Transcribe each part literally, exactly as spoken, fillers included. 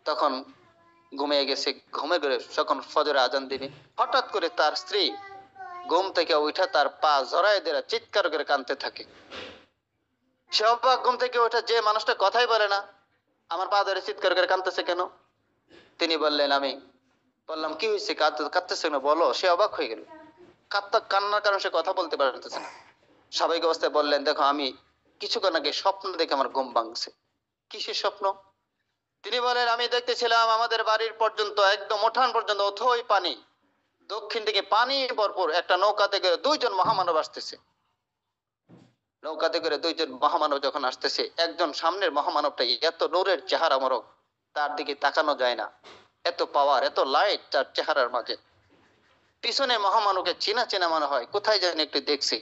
তখন ঘুমিয়ে গেছে। ঘুমে গেলে যখন ফজরে আজান দিবে, হঠাৎ করে তার স্ত্রী ঘুম থেকে উঠে তার পা জড়ায় দিয়ে চিৎকার করে কাঁদতে থাকে। সে অবাক, ঘুম থেকে ওঠে, যে মানুষটা কথাই বলে না, আমার পা ধরে চিৎকার করে কাঁদতেছে কেন? তিনি বললেন, আমি বললাম কি হয়েছে, কাঁদতেছে কেন বলো। সে অবাক হয়ে গেল, কাঁদতে কান্নার কারণে সে কথা বলতে পারতেছে না। স্বাভাবিক অবস্থায় বললেন, দেখো আমি কিছুক্ষণ আগে স্বপ্ন দেখে আমার ঘুম ভাঙছে। কিসের স্বপ্ন? তিনি বলেন, আমি দেখতেছিলাম আমাদের বাড়ির পর্যন্ত একদম উঠান পর্যন্ত অথই পানি, দক্ষিণ দিকে পানি ভরপুর, একটা নৌকাতে করে দুইজন মহামানব আসতেছে। নৌকাতে করে দুইজন মহামানব যখন আসতেছে, একজন সামনের মহামানবটা এত নূরের চেহারা মরক, তার দিকে তাকানো যায় না, এত পাওয়ার, এত লাইট তার চেহারার মাঝে। পিছনে মহামানবকে চেনা চেনা মনে হয়, কোথায় জানি একটু দেখছি।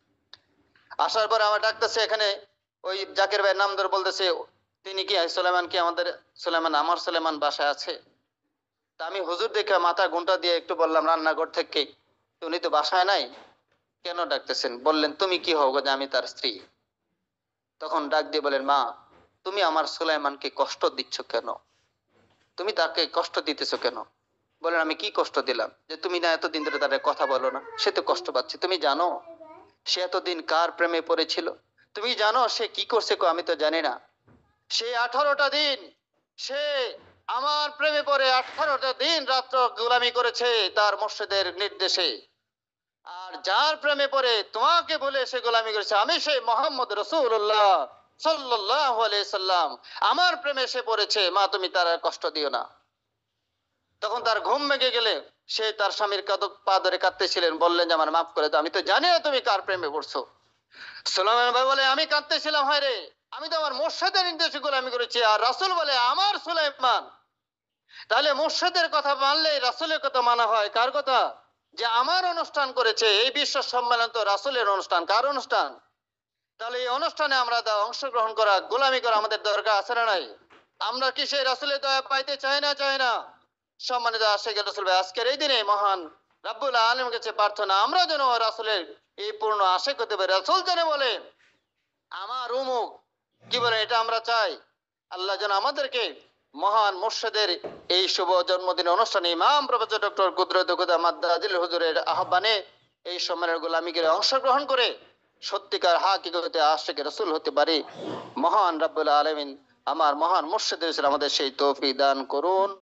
আসার পর আমার ডাকতেছে, এখানে ওই জাকির ভাইয়ের নাম ধরে বলতেছে, তিনি কি সুলাইমান, কি আমাদের সুলাইমান, আমার সুলাইমান বাসায় আছে? তা আমি হুজুর দেখে মাথা ঘুমটা দিয়ে একটু বললাম, রান্নাঘর থেকে। উনি তো বাসায় নাই, কেন ডাকতেছেন? বললেন, তুমি কি হও গো? যে আমি তার স্ত্রী। তখন ডাক দিয়ে বলেন, মা তুমি আমার সুলাইমানকে কষ্ট দিচ্ছ কেন? তুমি তাকে কষ্ট দিতেছো কেন? বলেন, আমি কি কষ্ট দিলাম? যে তুমি না এতদিন ধরে তাদের কথা বলো না, সে তো কষ্ট পাচ্ছে। তুমি জানো সে এতদিন কার প্রেমে পড়েছিল? তুমি জানো সে কি করছে? কো আমি তো জানি না। সে আঠারোটা দিন সে আমার প্রেমে পড়ে আঠারোটা দিন রাত্র গোলামি করেছে তার মুর্শিদের নির্দেশে। আর যার প্রেমে পড়ে তোমাকে বলে সে গোলামি করেছে, আমি সেই মোহাম্মদ রাসূলুল্লাহ সাল্লাল্লাহু আলাইহি সাল্লাম, আমার প্রেমে সে পড়েছে। মা তুমি তার আর কষ্ট দিও না। তখন তার ঘুম ভেঙে গেলে সে তার স্বামীর কাঁধ পা ধরে কাঁদতেছিলেন, বললেন যে আমার মাফ করে দাও, আমি তো জানি না তুমি কার প্রেমে পড়ছো। সুলাইমান ভাই বলে, আমি কাঁদতেছিলাম, হয় রে, আমি তো আমার মুর্শিদের নির্দেশে গোলামি করেছি। আর রাসূল বলে আমার সুলাইমান। তাহলে মুর্শিদের কথা মানলে রাসূলের কথা মানা হয়। কার কথা? যে আমার অনুষ্ঠান করেছে। এই বিশ্ব সম্মেলন তো রাসূলের অনুষ্ঠান, কার অনুষ্ঠান? তাহলে এই অনুষ্ঠানে আমরা অংশগ্রহণ করা, গোলামি করা আমাদের দরকার আছে না নাই? আমরা কি সেই রাসূলের দয়া পাইতে চাই না চাই না? সম্মানিত আশিক রাসূল ভাই, আজকের এই দিনে মহান রব্বুল আলামিনের কাছে প্রার্থনা, আমরা যেন রাসূলের এই পূর্ণ আশিক হতে পারি। রাসূল যেন বলে আমার উমুক, কি বলে, এটা আমরা চাই। আল্লাহ যেন আমাদেরকে মহান মুর্শিদের এই শুভ জন্মদিন অনুষ্ঠানে ইমাম প্রফেসর ডক্টর কুদরত খুদা মাদ্দাজিল হুজুরের আহ্বানে এই সম্মেলনের গোলামিগিরে অংশগ্রহণ করে সত্যিকার হাকিকতে আশিক রাসূল হতে পারি। মহান রব্বুল আলামিন আমার মহান মুর্শিদের আমাদের সেই তৌফিক দান করুন।